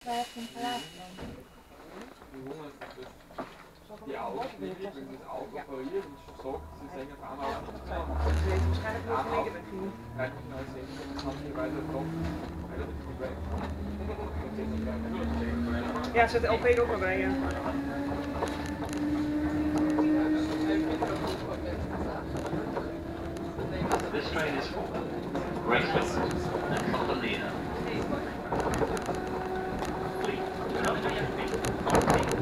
Waar heb je hem gelaten dan? Die Augenblicke, wenn das Auge operiert und sagt, sie sehen auf einmal auch nicht mehr. Ze heeft waarschijnlijk nog geleden met Gini. Kijk je nou eens even, dan had je bij de top relativ goed weg. Ja, zet de LP er ook maar bij, ja. This train is for Graceful and Tropolina. Please, do not leave your feet on the seat.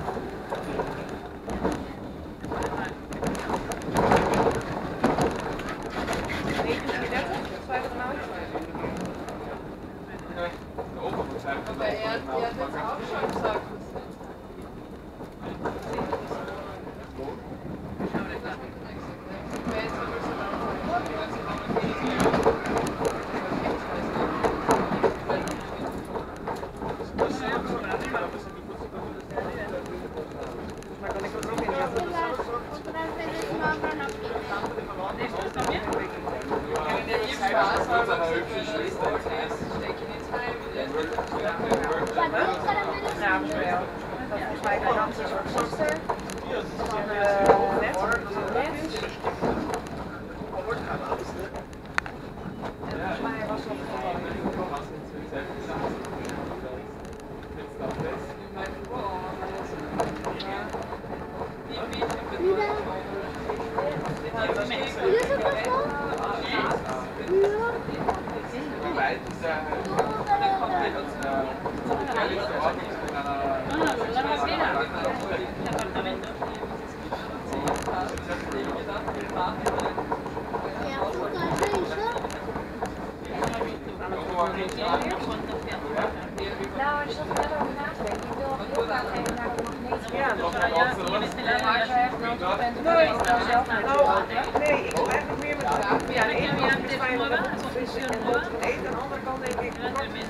Nou, als je dat verder over nadenkt, ik wil heel graag even naar de magneet. Ja, maar als je echt nodig bent, dan kan je zelf naar de Nee, ik wil eigenlijk meer met de ja, de ene kant is fijn om het vissen en wat te eten, aan de andere kant denk ik, dat is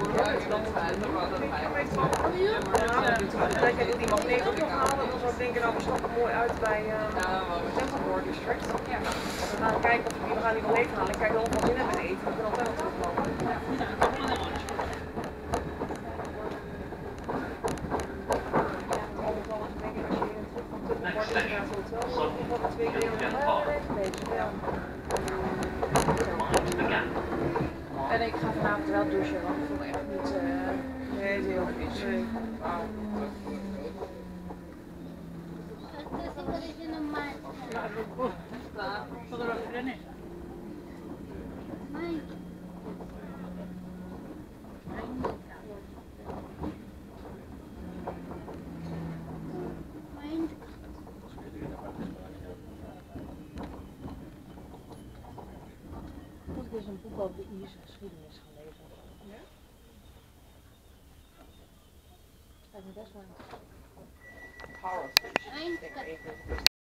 dan kan ik die magneet ook nog halen, dan zou ik denken, nou we stappen mooi uit bij Temple District. We gaan kijken of we gaan die magneet halen en kijken of we wat zin hebben met eten, we kunnen altijd nog teruglopen. En ik ga vanavond wel douchen, want ik voel me echt niet... Nee, het is heel goed. Nee. Ik dus een boek over de Ierse geschiedenis gelezen. Ja? Dat lijkt me best wel interessant. Powerfish.